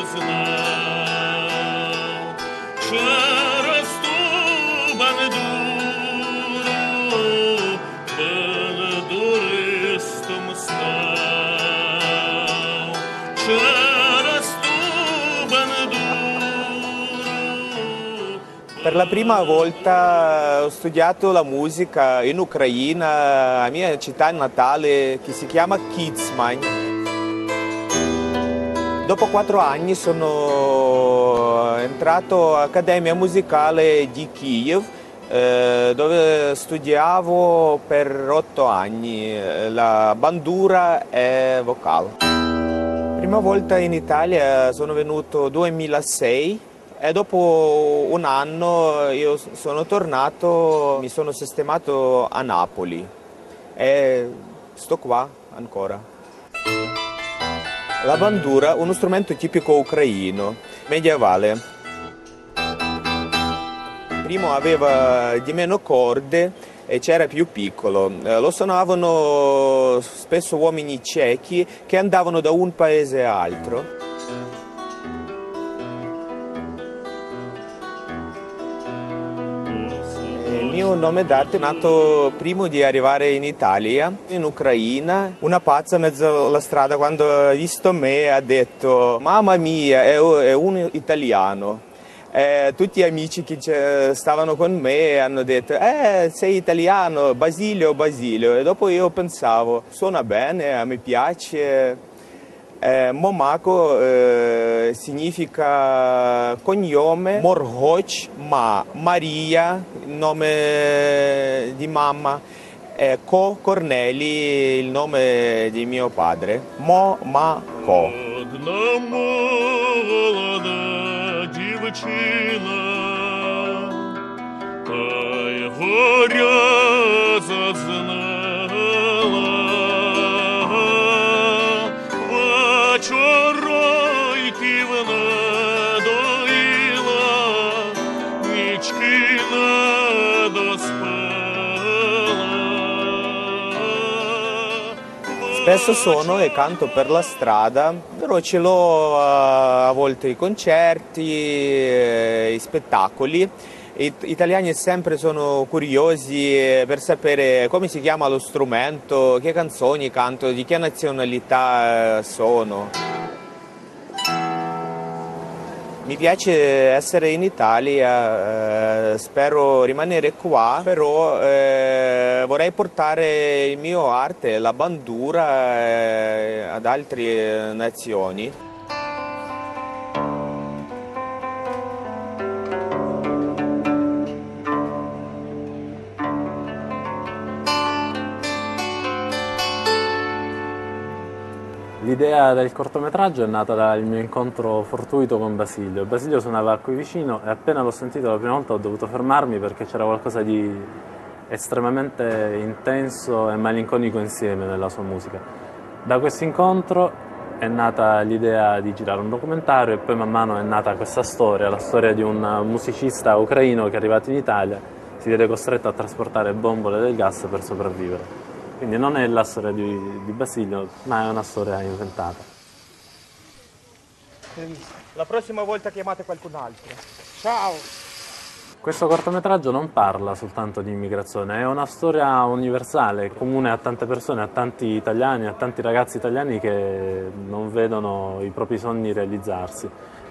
знав, через ту бандуру бандуристом став, через ту bандуру. Per la prima volta ho studiato la musica in Ucraina, la mia città natale, che si chiama Kitsman. Dopo 4 anni sono entrato all'Accademia Musicale di Kiev, dove studiavo per 8 anni la bandura e vocale. Prima volta in Italia sono venuto nel 2006. E dopo un anno io sono tornato, mi sono sistemato a Napoli e sto qua ancora. La bandura è uno strumento tipico ucraino, medievale. Prima aveva di meno corde e c'era più piccolo. Lo suonavano spesso uomini ciechi che andavano da un paese all'altro. Il mio nome d'arte è nato prima di arrivare in Italia, in Ucraina. Una pazza in mezzo alla strada, quando ha visto me, ha detto: mamma mia, è un italiano. Tutti gli amici che stavano con me hanno detto: sei italiano, Basilio, Basilio. E dopo io pensavo: suona bene, mi piace. Momako significa cognome, Morgoc, Maria, il nome di mamma, Corneli, il nome di mio padre, Momako. Одна молода дівчина, та й горя зазнала. Вечоройків надоїла, нічки не доспала. Spesso suono e canto per la strada, però ce l'ho a volte i concerti, i spettacoli. Gli italiani sempre sono curiosi per sapere come si chiama lo strumento, che canzoni canto, di che nazionalità sono. Mi piace essere in Italia, spero rimanere qua, però vorrei portare il mio arte, la bandura, ad altre nazioni. L'idea del cortometraggio è nata dal mio incontro fortuito con Basilio. Basilio suonava qui vicino e appena l'ho sentito la prima volta ho dovuto fermarmi perché c'era qualcosa di estremamente intenso e malinconico insieme nella sua musica. Da questo incontro è nata l'idea di girare un documentario e poi man mano è nata questa storia, la storia di un musicista ucraino che è arrivato in Italia, si vede costretto a trasportare bombole del gas per sopravvivere. Quindi non è la storia di Basilio, ma è una storia inventata. La prossima volta chiamate qualcun altro. Ciao! Questo cortometraggio non parla soltanto di immigrazione, è una storia universale, comune a tante persone, a tanti italiani, a tanti ragazzi italiani che non vedono i propri sogni realizzarsi.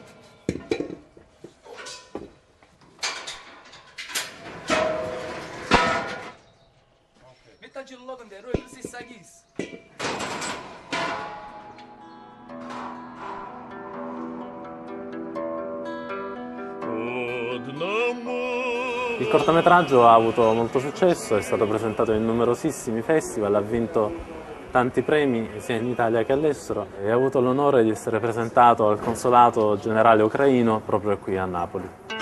Il cortometraggio ha avuto molto successo, è stato presentato in numerosissimi festival, ha vinto tanti premi sia in Italia che all'estero e ha avuto l'onore di essere presentato al Consolato Generale Ucraino proprio qui a Napoli.